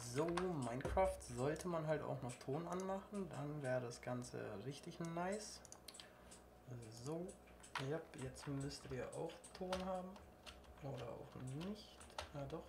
So, Minecraft sollte man halt auch noch Ton anmachen, dann wäre das Ganze richtig nice. So, ja, jetzt müsstet ihr auch Ton haben. Oder auch nicht. Ja doch.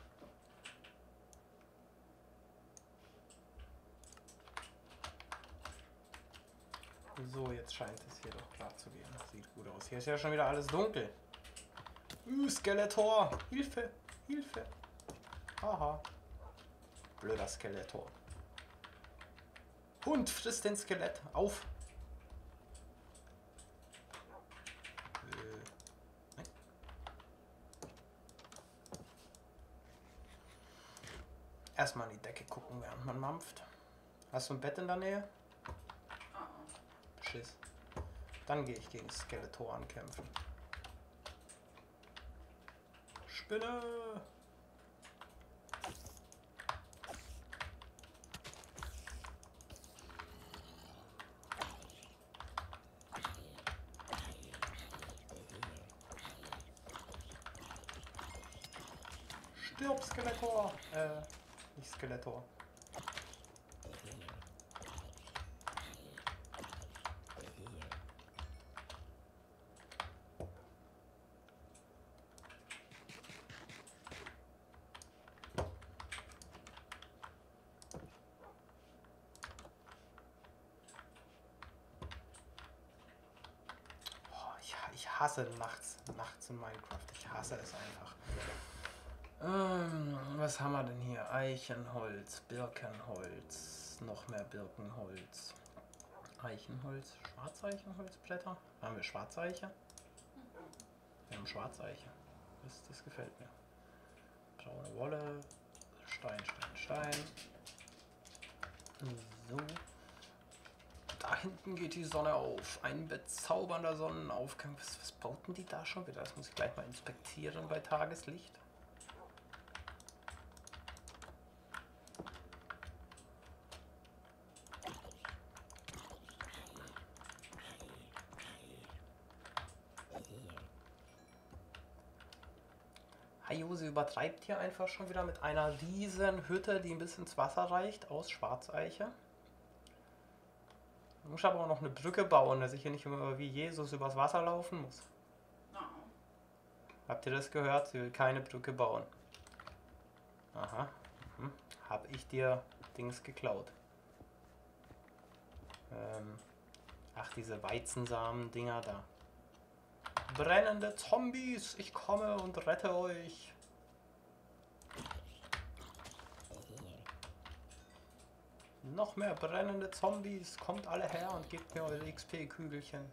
So, jetzt scheint es hier doch klar zu gehen. Das sieht gut aus. Hier ist ja schon wieder alles dunkel. Skeletor! Hilfe! Hilfe! Haha. Blöder Skeletor. Hund, frisst den Skelett. Auf! Nein. Erstmal in die Decke gucken, während man mampft. Hast du ein Bett in der Nähe? Schiss. Dann gehe ich gegen Skeletor ankämpfen. Spinne! Stirb, Skeletor! Nicht Skeletor. Ich hasse nachts in Minecraft. Ich hasse es einfach. Was haben wir denn hier? Eichenholz, Birkenholz, noch mehr Birkenholz. Eichenholz, Schwarzeichenholzblätter. Haben wir Schwarzeiche? Wir haben Schwarzeiche. Das gefällt mir. Braune Wolle, Stein, Stein, Stein. So. Da hinten geht die Sonne auf. Ein bezaubernder Sonnenaufgang. Was bauten die da schon wieder? Das muss ich gleich mal inspizieren bei Tageslicht. Hayose übertreibt hier einfach schon wieder mit einer riesen Hütte, die ein bisschen ins Wasser reicht, aus Schwarzeiche. Ich muss aber auch noch eine Brücke bauen, dass ich hier nicht immer wie Jesus übers Wasser laufen muss. No. Habt ihr das gehört? Sie will keine Brücke bauen. Aha. Hab ich dir Dings geklaut. Ach, diese Weizensamen-Dinger da. Brennende Zombies, ich komme und rette euch. Noch mehr brennende Zombies, kommt alle her und gebt mir eure XP-Kügelchen.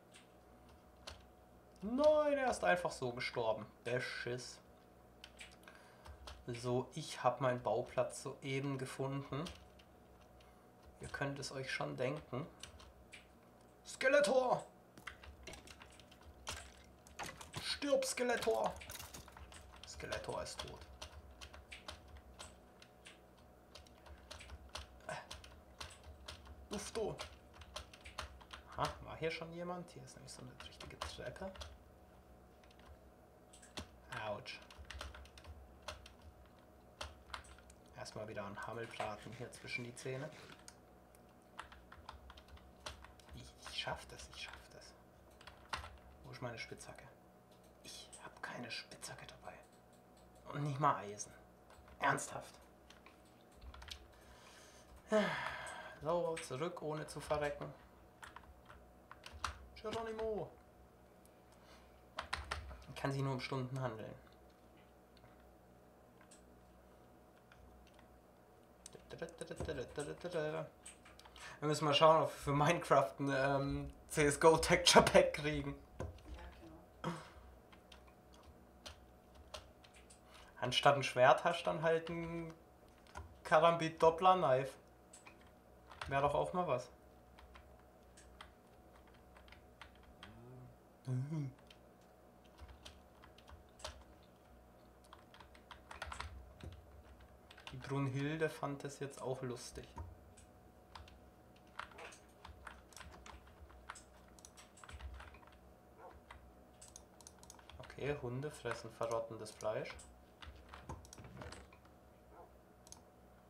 Nein, er ist einfach so gestorben. Beschiss. So, ich habe meinen Bauplatz soeben gefunden. Ihr könnt es euch schon denken. Skeletor! Stirb, Skeletor! Skeletor ist tot. Lufto! Aha, war hier schon jemand? Hier ist nämlich so eine richtige Treppe. Autsch. Erstmal wieder einen Hammelbraten hier zwischen die Zähne. Ich schaff das, ich schaff das. Wo ist meine Spitzhacke? Ich habe keine Spitzhacke dabei. Und nicht mal Eisen. Ernsthaft. So, zurück, ohne zu verrecken. Geronimo. Kann sich nur um Stunden handeln. Wir müssen mal schauen, ob wir für Minecraft ein CSGO Texture Pack kriegen. Ja, genau. Anstatt ein Schwert hast du dann halt ein Karambit Doppler Knife. Wäre doch auch mal was. Die Brunhilde fand es jetzt auch lustig. Okay, Hunde fressen verrottendes Fleisch.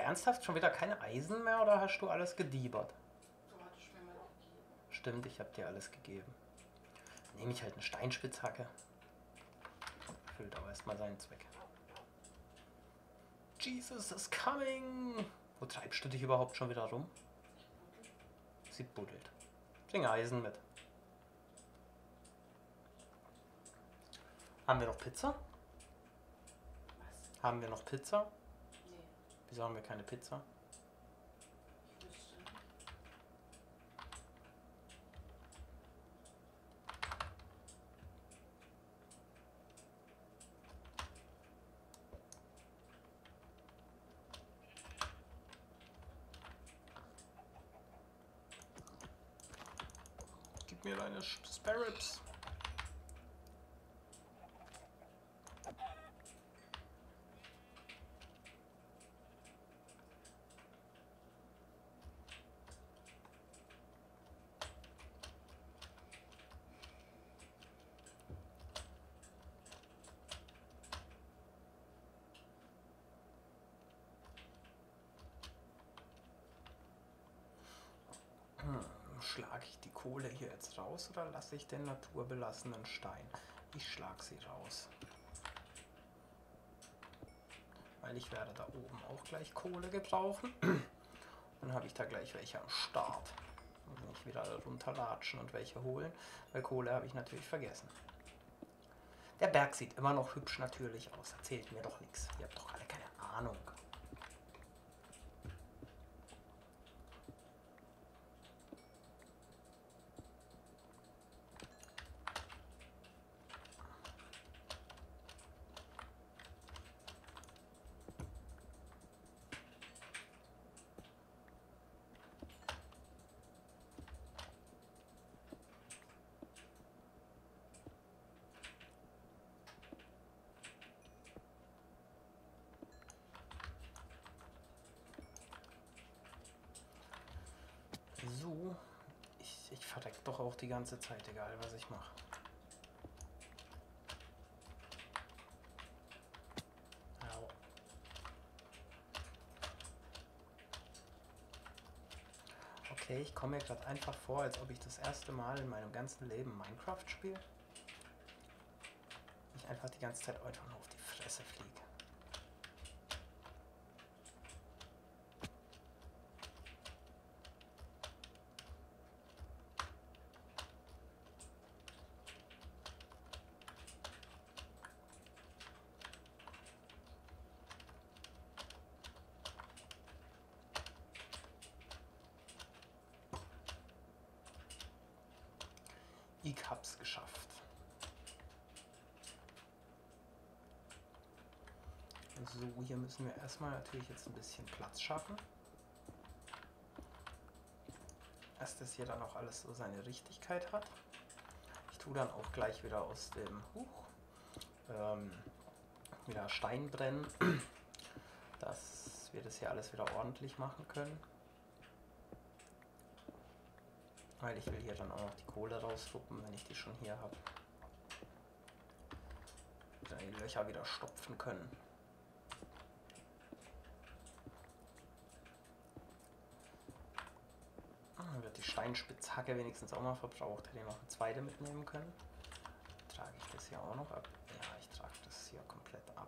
ernsthaft schon wieder keine Eisen mehr oder hast du alles gediebert? Du hattest mir mal gegeben. Stimmt, ich habe dir alles gegeben. Nehme ich halt eine Steinspitzhacke. Erfüllt aber erstmal seinen Zweck. Jesus is coming! Wo treibst du dich überhaupt schon wieder rum? Sie buddelt. Bring Eisen mit. Haben wir noch Pizza? Was? Haben wir noch Pizza? Nee, Wieso haben wir keine Pizza? ich wüsste nicht. Gib mir deine Spare Ribs. Schlage ich die Kohle hier jetzt raus oder lasse ich den naturbelassenen Stein? Ich schlage sie raus. Weil ich werde da oben auch gleich Kohle gebrauchen. Dann habe ich da gleich welche am Start. Und nicht wieder runterlatschen und welche holen, weil Kohle habe ich natürlich vergessen. Der Berg sieht immer noch hübsch natürlich aus. Erzählt mir doch nichts. Ihr habt doch alle keine Ahnung. So, ich verreck doch auch die ganze Zeit, egal was ich mache. Au. Okay, ich komme mir gerade einfach vor, als ob ich das erste Mal in meinem ganzen Leben Minecraft spiele. Ich einfach die ganze Zeit einfach nur auf die Fresse fliege. Ich hab's geschafft. So, hier müssen wir erstmal natürlich jetzt ein bisschen Platz schaffen. Dass das hier dann auch alles so seine Richtigkeit hat. Ich tue dann auch gleich wieder aus dem wieder Stein brennen, dass wir das hier alles wieder ordentlich machen können. Weil ich will hier dann auch noch die Kohle rausruppen, wenn ich die schon hier habe. Dann die Löcher wieder stopfen können. Dann wird die Steinspitzhacke wenigstens auch mal verbraucht. Hätte ich noch eine zweite mitnehmen können. Trage ich das hier auch noch ab? Ja, ich trage das hier komplett ab.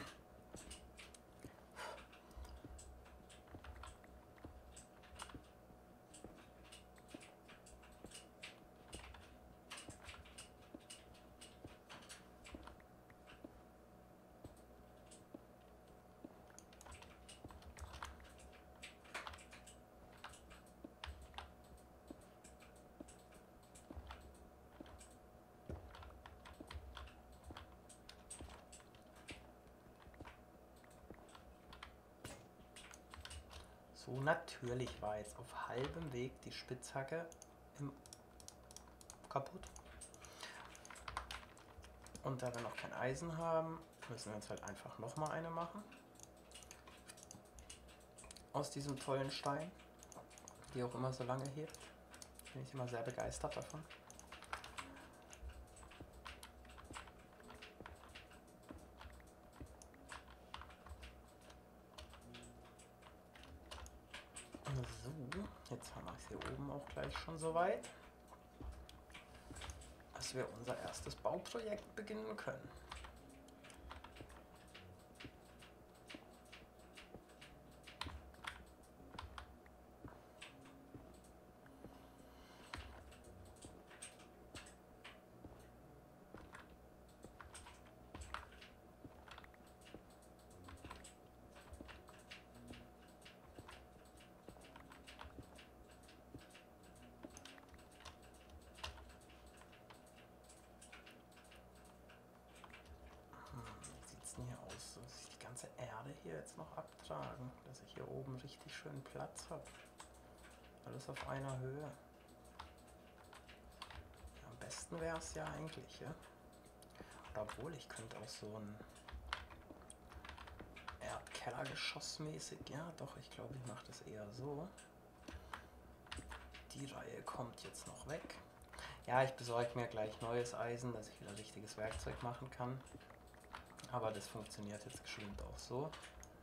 So, natürlich war jetzt auf halbem Weg die Spitzhacke kaputt. Und da wir noch kein Eisen haben, müssen wir uns halt einfach nochmal eine machen. Aus diesem tollen Stein, die auch immer so lange hebt. Bin ich immer sehr begeistert davon. jetzt haben wir es hier oben auch gleich schon soweit, dass wir unser erstes Bauprojekt beginnen können. Hier aus, dass ich die ganze Erde hier jetzt noch abtragen, dass ich hier oben richtig schön Platz habe. Alles auf einer Höhe. Ja, am besten wäre es ja eigentlich, ja. Oder obwohl, ich könnte auch so ein Erdkellergeschossmäßig, ja doch, ich glaube, ich mache das eher so. Die Reihe kommt jetzt noch weg. Ja, ich besorge mir gleich neues Eisen, dass ich wieder richtiges Werkzeug machen kann. Aber das funktioniert jetzt geschwind auch so.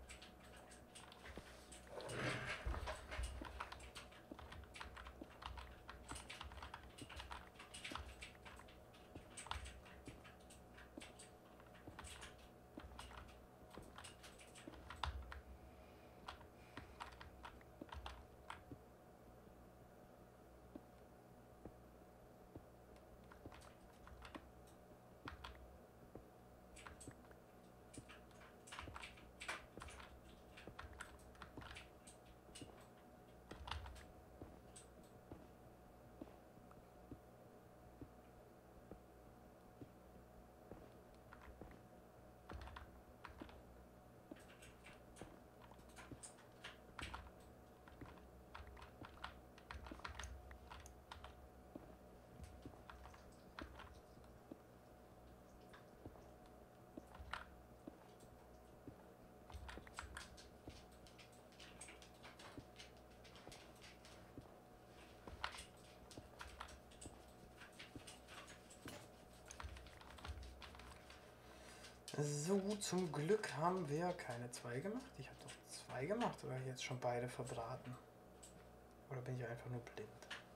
So, zum Glück haben wir keine 2 gemacht. Ich habe doch 2 gemacht, oder jetzt schon beide verbraten? Oder bin ich einfach nur blind?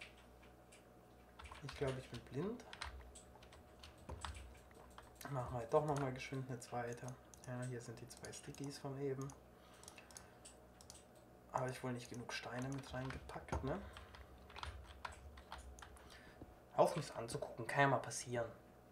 Ich glaube, ich bin blind. Machen wir doch nochmal geschwind eine zweite. Ja, hier sind die 2 Stickies von eben. Aber ich wohl nicht genug Steine mit reingepackt, ne? Auf mich anzugucken, kann ja mal passieren.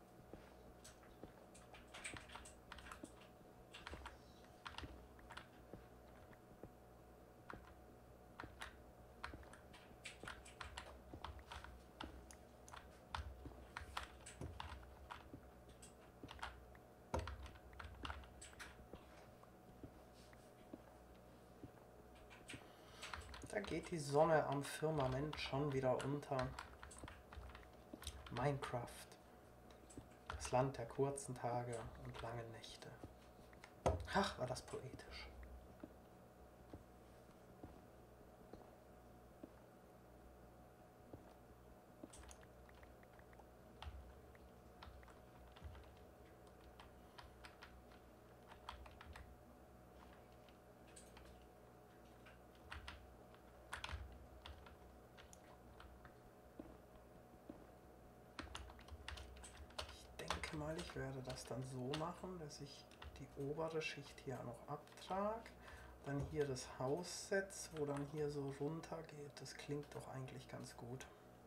Da geht die Sonne am Firmament schon wieder unter. Minecraft. Das Land der kurzen Tage und langen Nächte. Ach, war das poetisch. Ich werde das dann so machen, dass ich die obere Schicht hier noch abtrage, dann hier das Haus setze, wo dann hier so runter geht. Das klingt doch eigentlich ganz gut.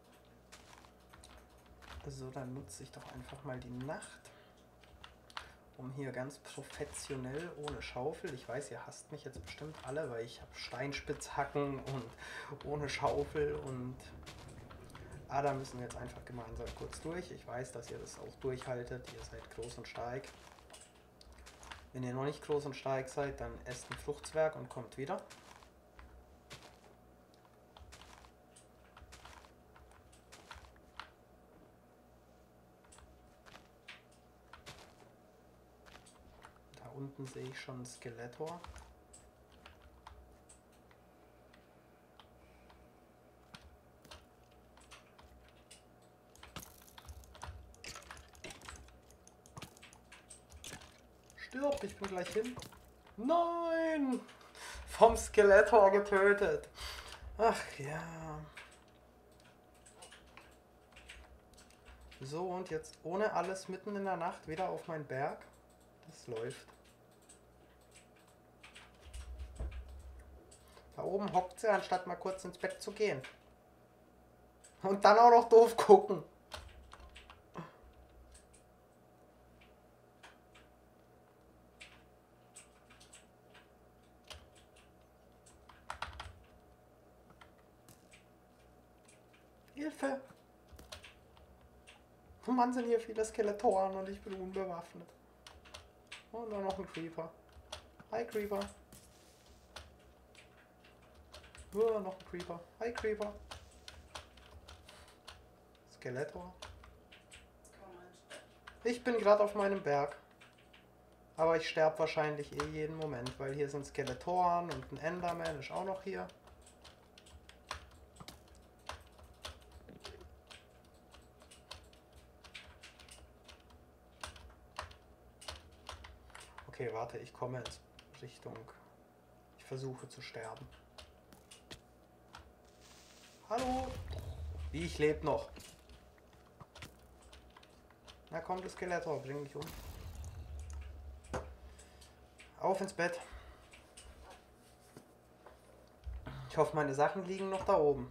So, dann nutze ich doch einfach mal die Nacht, um hier ganz professionell ohne Schaufel. Ich weiß, ihr hasst mich jetzt bestimmt alle, weil ich habe Steinspitzhacken und ohne Schaufel und... da müssen wir jetzt einfach gemeinsam kurz durch. Ich weiß, dass ihr das auch durchhaltet. Ihr seid groß und stark. Wenn ihr noch nicht groß und stark seid, dann esst ein Fruchtzwerg und kommt wieder. Da unten sehe ich schon ein Skeletor. Stirb, ich bin gleich hin. Nein! Vom Skeletor getötet. Ach ja. So, und jetzt ohne alles mitten in der Nacht wieder auf meinen Berg. Das läuft. Da oben hockt sie, anstatt mal kurz ins Bett zu gehen. Und dann auch noch doof gucken. Hilfe! Oh Mann, sind hier viele Skeletoren und ich bin unbewaffnet. Und dann noch ein Creeper. Hi Creeper. Oh, noch ein Creeper. Hi Creeper. Skeletor. Komm mal ins Bett. Ich bin gerade auf meinem Berg. Aber ich sterbe wahrscheinlich eh jeden Moment, weil hier sind Skeletoren und ein Enderman ist auch noch hier. Okay, warte, ich komme in Richtung... Ich versuche zu sterben. Hallo? Wie, ich lebe noch. Na komm, du Skeletor, bring mich um. Auf ins Bett. Ich hoffe, meine Sachen liegen noch da oben.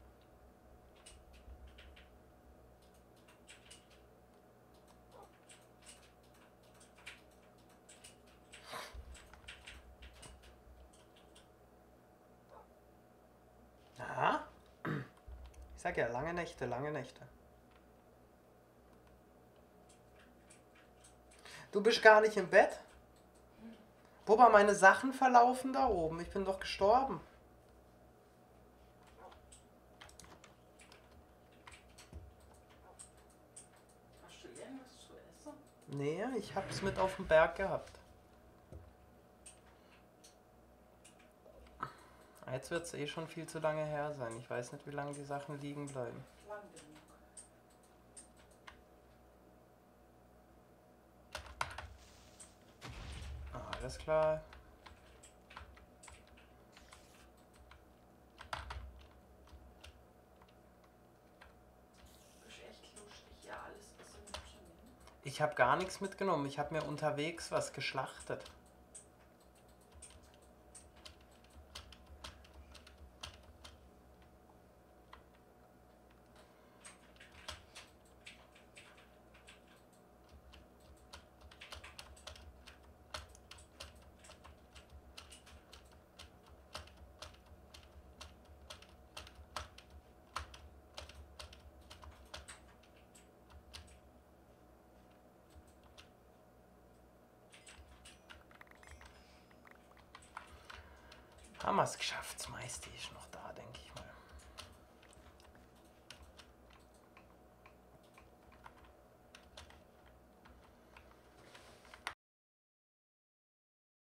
Aha. Ich sag ja, lange Nächte, lange Nächte. Du bist gar nicht im Bett? Wobei meine Sachen verlaufen da oben. Ich bin doch gestorben. Hast du irgendwas zu essen? Nee, ich hab's mit auf dem Berg gehabt. Jetzt wird's eh schon viel zu lange her sein. Ich weiß nicht, wie lange die Sachen liegen bleiben. Lang genug. Alles klar. Ist echt lustig, ja, alles Essen mitzunehmen. Ich habe gar nichts mitgenommen. Ich habe mir unterwegs was geschlachtet. Haben wir es geschafft. Das meiste ist noch da, denke ich mal.